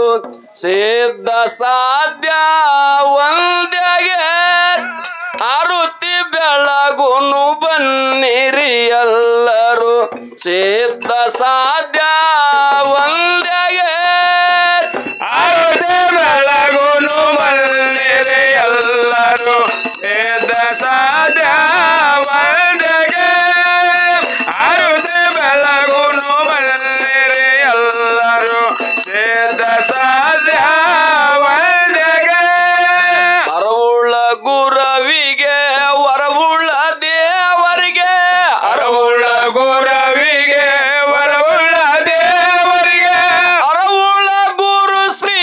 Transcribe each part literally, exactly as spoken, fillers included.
ಸಿದ್ಧ ಸಾಧ್ಯ ಒಂದೆಗೆ ಆರುತಿ ಬೆಳಗುನು ಬನ್ನಿರಿ ಎಲ್ಲರೂ ಸಿದ್ಧ ಸಾಧ್ಯ ಒಂದೆಗೆ ಆರುತಿ ಬೆಳಗುನು ಬನ್ನಿರಿ ಎಲ್ಲರೂ ಸಿದ್ಧ ಸಾಧ್ಯ ಒಂದೆಗೆ ಆರುತಿ ಬೆಳಗುನು ಬನ್ನಿರಿ ಎಲ್ಲರೂ ಸಿದ್ಧ ಸಾಧ್ಯ ಒಂದೆಗೆ ಅರವುಳ್ಳ ಗುರವಿಗೆ ವರವುಳ್ಳ ದೇವರಿಗೆ ಅರವುಳ್ಳ ಗುರವಿಗೆ ವರವುಳ್ಳ ದೇವರಿಗೆ ಅರವುಳ್ಳ ಗುರು ಶ್ರೀ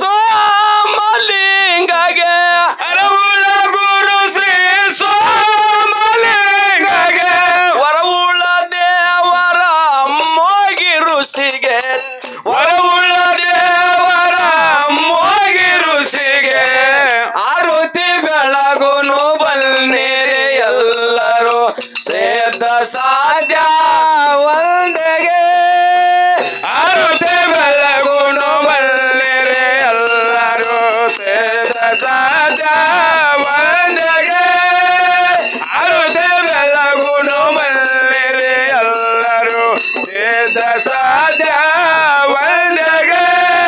ಸೋಮಲಿಂಗಗೆ ಅರವುಳ್ಳ ಗುರು ಶ್ರೀ ಸೋಮಲಿಂಗಗೆ ವರವುಳ್ಳ ದೇವರ ಮೋಗಿ ಋಷಿಗೆ ವರವುಳ್ಳ ದೇವರ ಮೋಗಿ ಋಷಿಗೆ ಆರುತಿ ಬೆಳಗುನು ಬನ್ನಿರಿ ಎಲ್ಲರೂ ಸಿದ್ಧ ಸಾಧ್ಯ ಒಂದೆಗೆ ಆರುತಿ ಬೆಳಗುನು ಬನ್ನಿರಿ ಎಲ್ಲರೂ ಸಿದ್ಧ ಸಾಧ್ಯ ಒಂದೆಗೆ ಆರುತಿ ಬೆಳಗುನು ಬನ್ನಿರಿ ಎಲ್ಲರೂ ಸಿದ್ಧ ಸಾಧ್ಯ ಒಂದೆಗೆ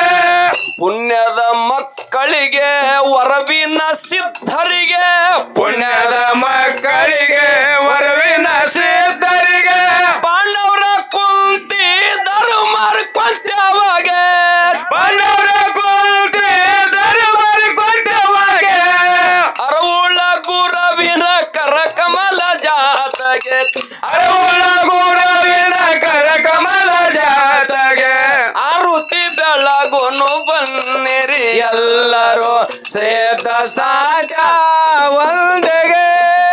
ಪುಣ್ಯದ ಮಕ್ಕಳಿಗೆ ವರವಿನ ಸಿದ್ಧರಿಗೆ ಪುಣ್ಯದ ಮಕ್ಕಳಿಗೆ ವರವಿನ ಸಿದ್ಧರಿಗೆ ಪಾಂಡವರ ಕುಂತಿ ಧರ್ಮರ ಕೊಂತ್ಯವಾಗೆ ಪಾಂಡವರ ಕುಂತಿ ಧರ್ಮರ ಕೊಂತ್ಯವಾಗೆ ಅರವುಳ್ಳ ಗುರವಿನ ಕರಕಮಲ ಜಾತಗೆ ಅರವುಳ್ಳ ಗುರವಿನ ಕರಕಮಲ ಜಾತಗೆ ಆರುತಿ ಬೆಳಗುನು ಬನ್ನಿರಿ ಎಲ್ಲರೂ ಸಿದ್ಧ ಸಾಧ್ಯ ಒಂದೆಗೆ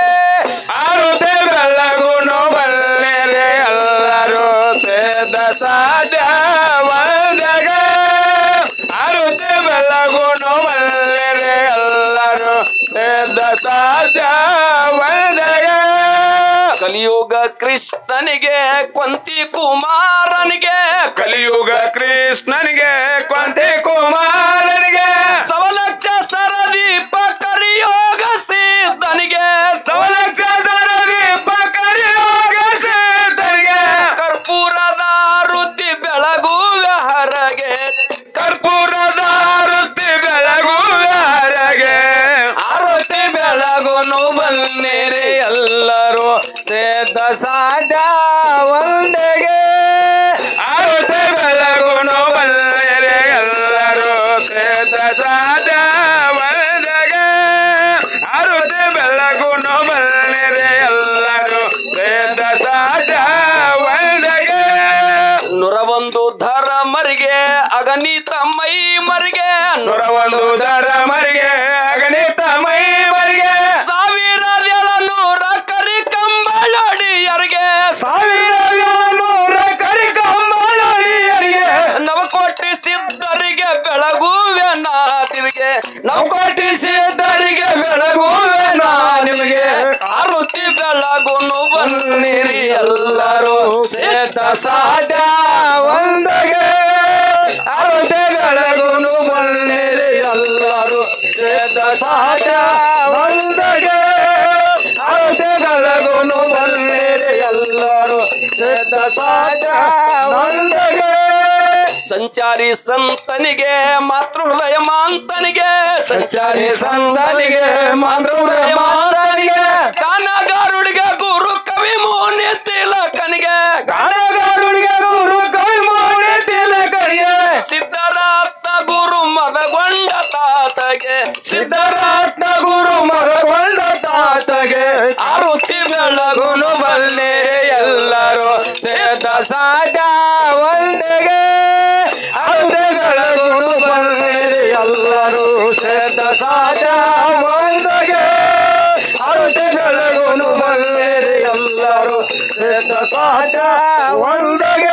ಆರುತಿ ಬೆಳಗುನು ಬನ್ನಿರಿ ಎಲ್ಲರೂ ಸಿದ್ಧ ಸಾಧ್ಯ ಒಂದೆಗೆ ಆರುತಿ ಬೆಳಗುನು ಬನ್ನಿರಿ ಎಲ್ಲರೂ ಸಿದ್ಧ ಸಾಧ್ಯ ಒಂದೆಗೆ ಕಲಿಯುಗ ಕೃಷ್ಣನಿಗೆ ಕೊಂತಿ ಕುಮಾರನಿಗೆ ಕಲಿಯುಗ ಕೃಷ್ಣನಿಗೆ ಕೊಂತಿ ಕುಮಾರನಿಗೆ ಸವಲಕ್ಷ ಸರದೀಪ ಕರಿಯೋಗ ಸಿದ್ಧನಿಗೆ ಸವಲಕ್ಷ ಸರದೀಪ ಕರಿಯೋಗ ಸಿದ್ಧನಿಗೆ ಕರ್ಪೂರದ ಆರುತಿ ಬೆಳಗುವ ಹರಗೆ ಕರ್ಪೂರದ ಆರುತಿ ಬೆಳಗುವ ಹರಗೆ ಆರುತಿ ಬೆಳಗುನು ಬನ್ನಿರಿ ಎಲ್ಲರೂ ಸಿದ್ಧ ಸಾಧ್ಯ ಒಂದೆಗೆ ಆರುತಿ ಬೆಳಗುನು ಬನ್ನಿರಿ ಎಲ್ಲರೂ ಸಿದ್ಧ ಸಾಧ್ಯ ಒಂದೆಗೆ ಆರುತಿ ಬೆಳಗುನು ಬನ್ನಿರಿ ಎಲ್ಲರೂ ಸಿದ್ಧ ಸಾಧ್ಯ ಒಂದೆಗೆ ನೂರ ಒಂದು ಧರ್ಮರಿಗೆ ಅಗಣಿತ ಮೈ ಮರಿಗೆ ನೂರ ಒಂದು ಧರ್ಮರಿಗೆ ಅಗಣಿತ ಮೈ ಮರಿಗೆ ಸಾವಿರ ಏಳುನೂರ ಕರಿ ಕಂಬಳಡಿಯರಿಗೆ ಸಾವಿರ ಏಳುನೂರ ಕರಿ ಕಂಬಳಡಿಯರಿಗೆ ನವಕೋಟಿ ಸಿದ್ಧರಿಗೆ ಬೆಳಗುವೆ ನಾದಿರಿಗೆ ನವಕೋಟಿ ಸಿದ್ಧರಿಗೆ ಬೆಳಗುವೆ ನಾ ನಿಮಗೆ ಆರುತಿ ಬೆಳಗುನು ಬನ್ನಿರಿ ಎಲ್ಲರೂ ಸಿದ್ಧ ಸಾಧ್ಯ ಒಂದಗೆ ಆರುತಿ ಬೆಳಗುನು ಬನ್ನಿರಿ ಎಲ್ಲರೂ ಸಿದ್ಧ ಸಾಧ್ಯ ಒಂದಗೆ ಆರುತಿ ಬೆಳಗುನು ಬನ್ನಿರಿ ಎಲ್ಲರೂ ಸಿದ್ಧ ಸಾಧ್ಯ ಒಂದಗೆ ಸಂಚಾರಿ ಸಂತನಿಗೆ ಮಾತೃ ಹೃದಯ ಮಾಂತನಿಗೆ ಸಂಚಾರಿ ಸಂತನಿಗೆ ಮಾತೃಹೃದಯ ಮಾತನಿಗೆ ಗಾನಗಾರುಡಿಗೆ ಗುರು ಕವಿ ಮೋನಿ ತಿಲಕನಿಗೆ ಗಾನಗಾರುಡಿಗೆ ಗುರು ಕವಿ ಮೋನಿ ತಿಲಕನಿಗೆ ಸಿದ್ಧರಾತ್ಮ ಗುರು ಮದಗೊಂಡ ತಾತಗೆ ಸಿದ್ಧರಾತ್ಮ ಗುರು ಮರಗೊಂಡ ತಾತಗೆ ಆರುತಿ ಬೆಳಗುನು ಬನ್ನಿರಿ ಎಲ್ಲರೂ ಸಿದ್ಧ ಸಾಧ್ಯ ಒಂದೆಗೆ ಆರುತಿ ಬೆಳಗುನು ಬನ್ನಿರಿ ಎಲ್ಲರೂ ಸಿದ್ಧ ಸಾಧ್ಯ ಒಂದಗೆ ಆರುತಿ ಬೆಳಗುನು ಬನ್ನಿರಿ ಎಲ್ಲರೂ ಸಿದ್ಧ ಸಾಧ್ಯ ಒಂದಗೆ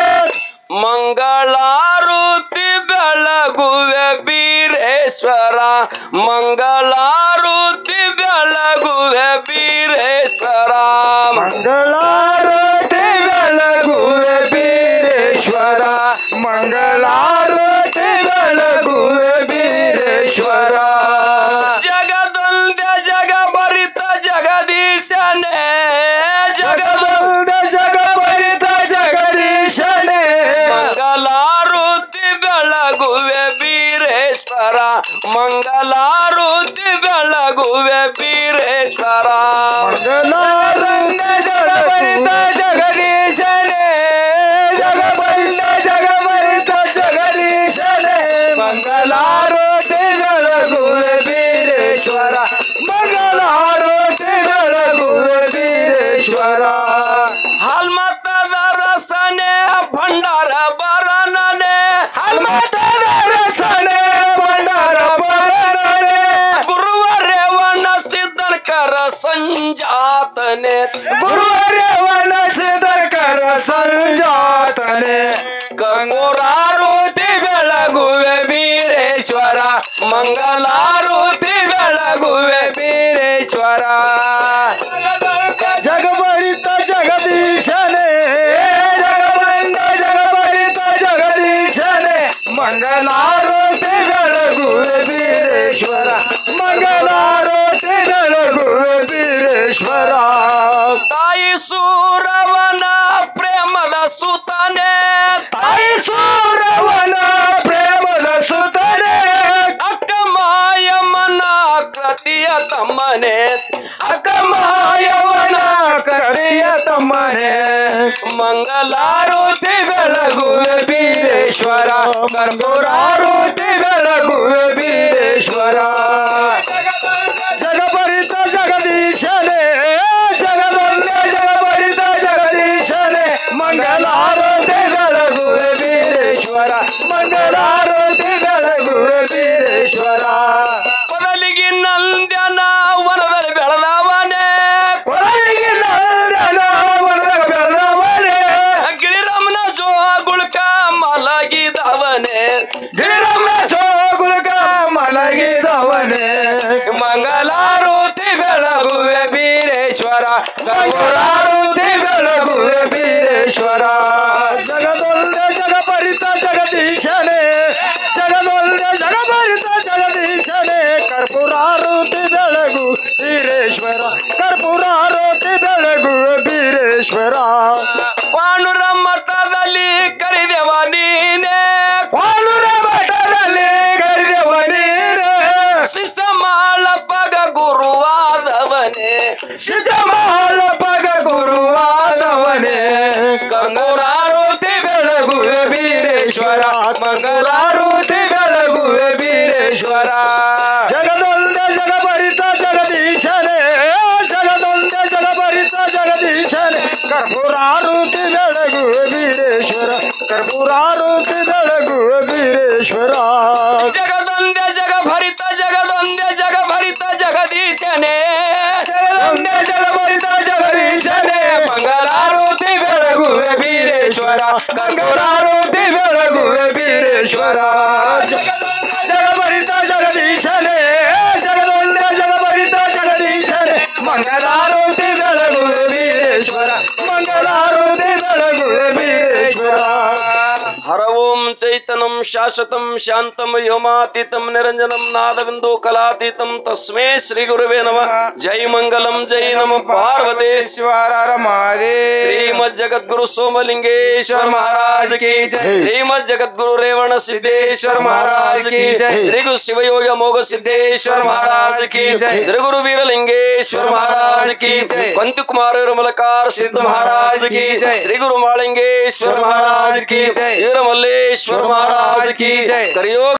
ಮಂಗಳಾರುತಿ ಬೆಳಗುವೆ ಬೀರೇಶ್ವರ ಮಂಗಳಾರುತಿ ಬೆಳಗುವೆ ಬೀರೇಶ್ವರ ಮಂಗಳಾರತಿ ಬೆಳಗುವೆ ಬೀರೇಶ್ವರ ಮಂಗಳಾರತಿ ಬೆಳ ಬೆಳಗುವೆ ಬೀರೇಶ್ವರ ಮಂಗಲಾರುತಿ ಬೆಳಗುವೆ ಬೀರೇಶ್ವರ ಮಂಗಲಾರಂಗ ಜಗಬರಿತ ಜಗದೀಶನೇ ಜಗಬರಿತ ಜಗಬರಿತ ಜಗದೀಶನೇ ಮಂಗಲಾರುತಿ ಬೆಳಗುವೆ ಬೀರೇಶ್ವರ ಮಂಗಲಾರುತಿ ಬೆಳಗುವೆ ಬೀರೇಶ್ವರ ಹಲ್ಮತದ ರಸನೆ ಭಂಡಾರ ಬರನನೆ ಹಲ್ಮತದ ರಸನೆ ಭಂಡಾರ ಬರನನೆ ಗುರುವರೇವಣ ಸಿದ್ಧನಕರ ಸಂಜಾತನೆ ಗುರುವರೇವಣ ಸಿದ್ಧನಕರ ಸಂಜಾತನೆ ಕರ್ಪೂರಾರುತಿ ಬೆಳಗುವೆ ಬೀರೇಶ್ವರ ಮಂಗಲಾರುತಿ ಬೆಳಗುವೆ ಬೀರೇಶ್ವರ ಜಗಬರಿತ ಜಗದೀಶನೇ ಜಗಬಂದ ಜಗಬರಿತ ಜಗದೀಶನೇ ಮಂಗಲಾರುತಿ ಬೆಳಗುವೆ ಬೀರೇಶ್ವರ ಮಂಗಲಾರುತಿ ಬೆಳಗುವೆ ಬೀರೇಶ್ವರ ತಾಯಿ ಸೂರವನ ಪ್ರೇಮದ ಸುತನೆ ತಾಯಿ ಸೂರವನ ಪ್ರೇಮದ ಸುತನೆ ಅಕ್ಕ ಮಾಯಮ್ಮನ ಕೃತಿಯ ತಮ್ಮನೆ ಅಕ್ಕ ಮಾಯವನ ಕರಿಯ ತಮ್ಮನೆ ಮಂಗಲಾರುತಿ ಬೆಳಗುವೆ ಬೀರೇಶ್ವರ ಕರ್ಪೂರಾರುತಿ ಬೆಳಗುವೆ ಬೀರೇಶ್ವರ ಜಗಬರಿತ ಜಗದೀಶನೇ ಜಗದೊಂದೆ ಜಗಬರಿತ ಜಗದೀಶನೇ ಮಂಗಲಾರುತಿ ಬೆಳಗುವೆ ಬೀರೇಶ್ವರ ಮಂಗಲಾರುತಿ ಬೆಳಗುವೆ ಬೀರೇಶ್ವರ ಕೊಡಲಿಗೆ ನಂದ್ಯನ ವನದಲ್ಲಿ ಬೆಳೆದವನೇ ಕೊಡಲಿಗೆ ನಂದನ ವನದಾಗ ಬೆಳೆದವನೇ ಗಿರಿರಮನ ಜೋಗುಳ್ಕ ಮಲಗಿದವನೇ ಗಿರಿರಮಣ ಜೋಗುಳಕ ಮಲಗಿದವನೇ ಮಂಗಲಾರುತಿ ಬೆಳಗುವೆ ಬೀರೇಶ್ವರ ಮಂಗಲಾರುತಿ ಬೆಳಗುವೆ ಬೀರೇಶ್ವರ ಜಗದೊಂದೆ ಜಗಬರಿತ ಜಗದೀಶನೇ ಜಗದೊಂದೆ ಜಗಬರಿತ ಜಗದೀಶನೇ ಕರ್ಪೂರಾರುತಿ ಬೆಳಗು ಬೀರೇಶ್ವರ ಕರ್ಪೂರಾರುತಿ ಬೆಳಗುವೆ ಬೀರೇಶ್ವರ ಪಾಂಡುರ ಮಠದಲ್ಲಿ ಕರಿದೆವ ನೀನೆ ಪಾಂಡುರ ಮಠದಲ್ಲಿ ಕರೆದವ ನೀನೇ ಶಿಷ್ಯ ಮಾಳಪ್ಪಗ ಗುರುವಾದವನೇ ಶಿಜಮಾಲ ಪಗ ಗುರುವಾದವನೇ ಕಂಗೂರಾರುತಿ ಬೆಳಗುವೆ ಬೀರೇಶ್ವರ ಮಂಗಲಾರುತಿ ಬೆಳಗುವೆ ಬೀರೇಶ್ವರ ಜಗದೊಂದೆ ಜಗಬರಿತ ಜಗದೀಶನೇ ಜಗದೊಂದೆ ಜಗಬರಿತ ಜಗದೀಶನೇ ಕರ್ಪೂರಾರುತಿ ಬೆಳಗುವೆ ಬೀರೇಶ್ವರ ಕರ್ಪೂರಾರುತಿ ಬೆಳಗುವೆ ಬೀರೇಶ್ವರ ಜಗದೊಂದೆ ಜಗ ಭರಿತ ಜಗದೊಂದೆ ಜಗ ಭರಿತ ಜಗದೀಶನೇ ಜಗದೊಂದೆ ಜಗಬರಿತ ಜಗದೀಶನೇ ಮಂಗಲಾರುತಿ ಬೆಳಗುವೆ ಬೀರೇಶ್ವರ ಕರ್ಪೂರಾರುತಿ ಬೆಳಗುವೆ ಬೀರೇಶ್ವರ ಜಗಬರಿತ ಜಗದೀಶನೇ ಜಗದೊಂದೆ ಜಗಬರಿತ ಜಗದೀಶನೇ ಮಂಗಲಾರುತಿ ಬೆಳಗುವೆ ಬೀರೇಶ್ವರ ಮಂಗಲಾರುತಿ ಬೆಳಗುವೆ ಬೀರೇಶ್ವರ ಹರ ಓಂ ಚೈತನ್ಯಂ ಶಾಶ್ವತಂ ಶಾಂತಂ ವ್ಯೋಮಾತೀತಂ ನಿರಂಜನಂ ನಾದವಿಂದು ಕಲಾತೀತಂ ತಸ್ಮೈ ಶ್ರೀ ಗುರುವೇ ನಮಃ ಜೈ ಮಂಗಲಂ ಜೈ ನಮಃ ಪಾರ್ವತಿ ಶ್ರೀಮದ್ ಜಗದ್ಗುರು ಸೋಮಲಿಂಗೇಶ್ವರ ಮಹಾರಾಜ್ ಕಿ ಜೈ ಶ್ರೀಮದ್ ಜಗದ್ಗುರು ರೇವಣ ಸಿದ್ದೇಶ್ವರ ಮಹಾರಾಜ್ ಕಿ ಜೈ ಶ್ರೀ ಗುರು ಶಿವಯೋಗ ಮೋಗ ಸಿದ್ದೇಶ್ವರ ಮಹಾರಾಜ್ ಕಿ ಜೈ ಶ್ರೀ ಗುರು ವೀರಲಿಂಗೇಶ್ವರ ಮಹಾರಾಜ್ ಕಿ ಜೈ ಕಂತು ಕುಮಾರ ಮಲಕಾರ ಸಿದ್ಧ ಮಹಾರಾಜ್ ಕಿ ಜೈ ಶ್ರೀ ಗುರು ಮಾಳಿಂಗೇಶ್ವರ ಮಹಾರಾಜ್ ಕಿ ಜೈ ವೀರ ಮಲ್ಲೇಶ್ವರ ಮಹಾರಾಜ್ ಕಿ ಜೈ ಕರಿಯೋಗ